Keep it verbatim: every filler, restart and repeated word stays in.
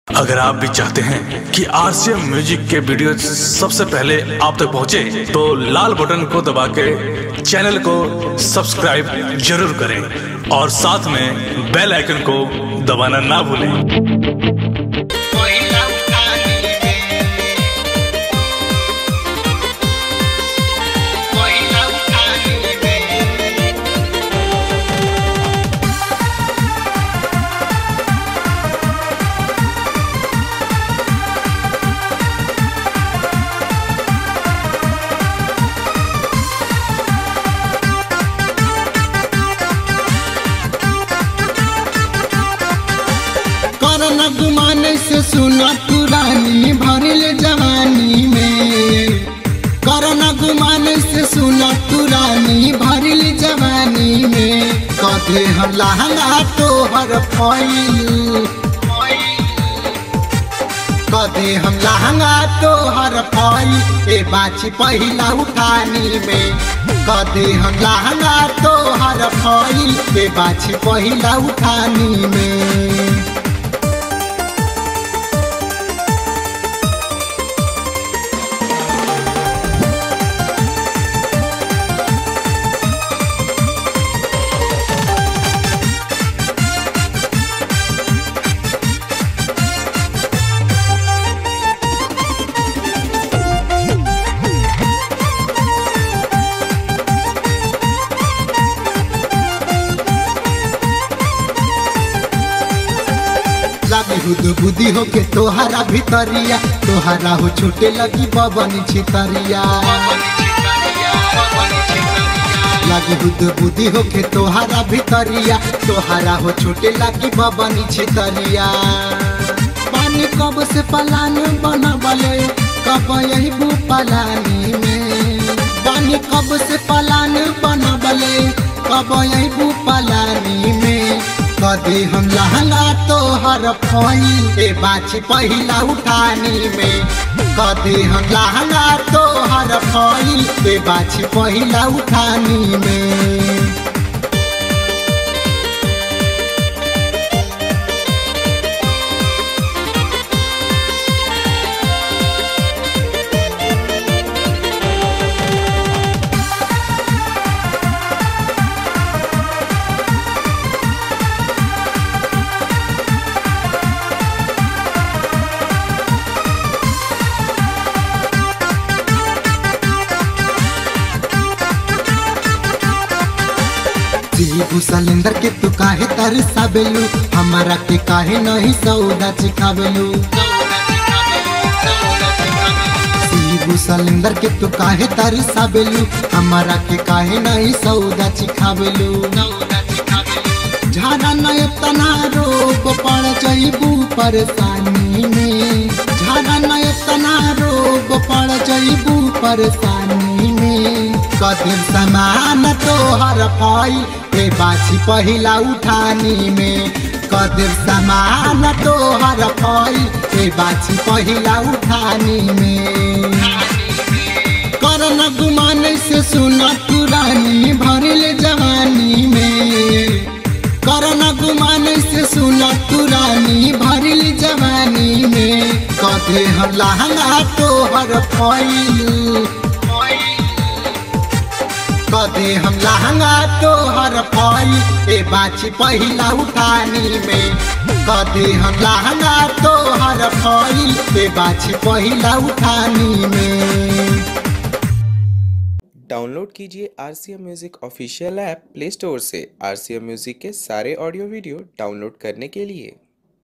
अगर आप भी चाहते हैं कि आरसीएम म्यूजिक के वीडियो सबसे पहले आप तक पहुंचे, तो लाल बटन को दबा के चैनल को सब्सक्राइब जरूर करें और साथ में बेल आइकन को दबाना ना भूलें। गुमान से सुना पुरानी भरल जवानी में, करना गुमान से सुना पुरानी भरल जवानी में, कदे हम लहंगा तोहर फैल, कदे हम लहंगा तोहर फैल ए बाची पहिला उठानी में, कदे हम लहंगा तोहर फैल ए बाची पहिला उठानी में। लागी हुद बुद्धि हो के तोहरा भितरिया, तोहरा हो छूटे लगी बबनी छितरिया, लागी हुद बुद्धि हो के तोहरा भितरिया, तोहरा हो छूटे लगी बबनी छितरिया। पानी कब से पलान बनबले कब यही बू पलानी में, पानी कब से पलान बनबले कब यही बू पलानी में, कदे हम लहंगा तोहर फैल ए बाची पहिला उठानी में, कदे हम लहंगा तोहर फैल ए बाची पहिला उठानी में। सिलेंडर के तू काहे तरसाबेलू, हमारा के काहे नहीं सौदा चिखाबेलू, सीबू सिलेंडर के तू काहे तरसाबेलू, हमारा के काहे नहीं सौदा चिखाबेलू। झाड़ा नहीं तना रोग पड़ जाइबू परेशानी में, झाड़ा नहीं तना रोग पड़ जाइबू परेशानी में, कदे समान तोहर फैल ए बाची पहिला उठानी में, कदे समान तोहर फैल ए बाची पहिला उठानी में। करना गुमान से सुना पुरानी भरल जवानी में, करना गुमान से सुना पुरानी भरल जवानी में, कदे हम लहंगा तोहर फैल, कदे हम लहंगा तोहर फैल ए बाची पहिला उठानी में, कदे हम लहंगा तोहर फैल ए बाची पहिला उठानी में। डाउनलोड कीजिए RCM music official app play store से। आरसीएम म्यूजिक के सारे ऑडियो वीडियो डाउनलोड करने के लिए